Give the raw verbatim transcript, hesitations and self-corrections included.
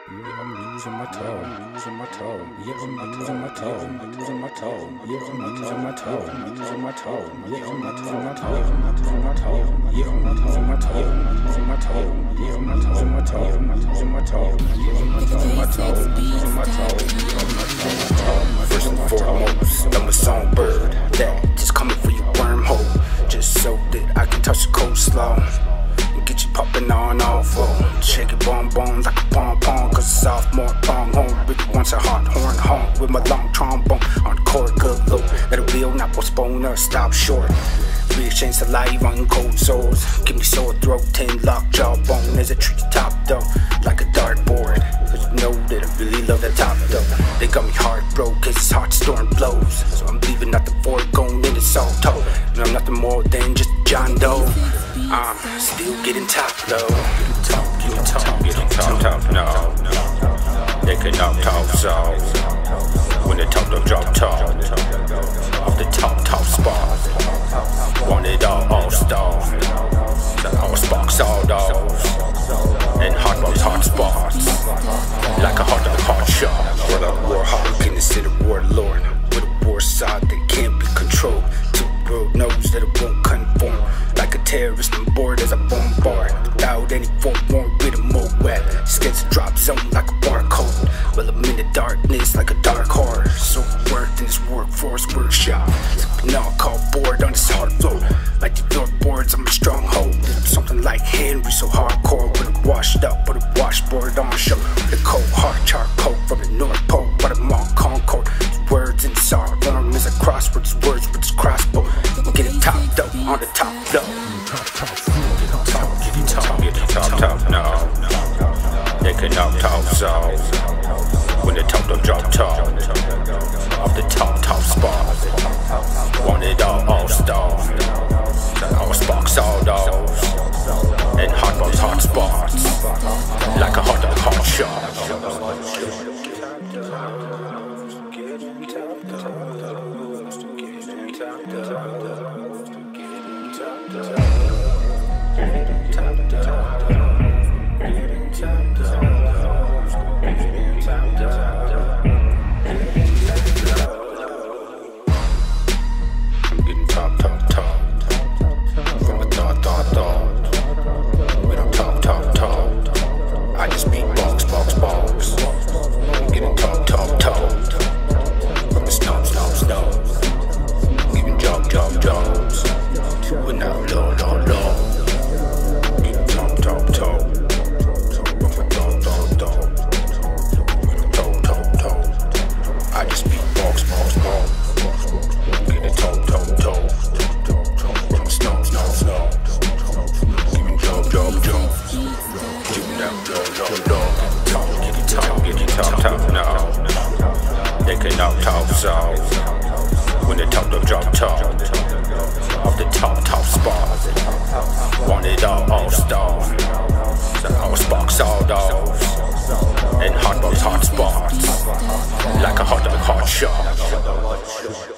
Yeah, I'm losing my toe. I'm losing my toe. Yeah, I'm losing my toe. I'm losing my toe. Yeah, I'm losing my toe. I'm losing my toe. Yeah, I'm losing my toe. I'm losing my toe. Yeah, I'm losing my toe. I'm losing my toe. Yeah, I'm losing my toe. I'm losing my toe. Yeah, I'm losing my toe. I'm losing my toe. First and foremost, I'm a songbird that just coming for your wormhole, just so that I can touch the coleslaw and get you popping on off. Oh, shake it bon bon like a pom pom, cause a sophomore pronghorn really wants a hot horn honk with my long trombone. Encore, Galore, that'll be not postpone or stop short. We exchange saliva on cold sores. Give me sore throat, ten lock jawbone as I treat the top though like a dartboard. Cause you know that I really love that top though. They got me heartbroken cause it's hot storm blows. So I'm leaving out the Foregone in the salt toe. And I'm nothing more than just John Doe. I'm still getting top though. Top, getting top, getting top, top, no. They can knock top so when the top don't drop top off the top, top spot. Want it all, all star. All sparks, all dogs. And hot balls, hot spots. Like a hot dog, hot shot. What a war hawk in the city warlord. With a war side that can't be controlled. Two world knows that it won't conform. Like a terrorist on board as I bombard. Without any forewarned with a Moab. Skits a drop zone like a barcode. Well, I'm in the darkness like a dark horse. So worked in this workforce workshop. Sipping alcohol board on this hard floor. Like the floorboards, I'm a stronghold. Something like Henry, so hardcore. When I'm washed up with a washboard on my show. The cold hard charcoal from the North Pole. But I'm on Encore. These words in this art form as I cross with these words with this crossbow. I'm getting top though on the top flow. Top, top, top, getting top, getting top, top, no. They can knock top so when the top don't drop top off the top, top spot. Want it all, all star. All sparks, all dogs. And hot balls, hot spots. Like a hot dog, hot shot. Top, top, no. They can knock top so when the top don't drop top off the top, top spot. Want it all, all star. All sparks, all dogs. And hot balls, hot spots. Like a hot dog, hot shot.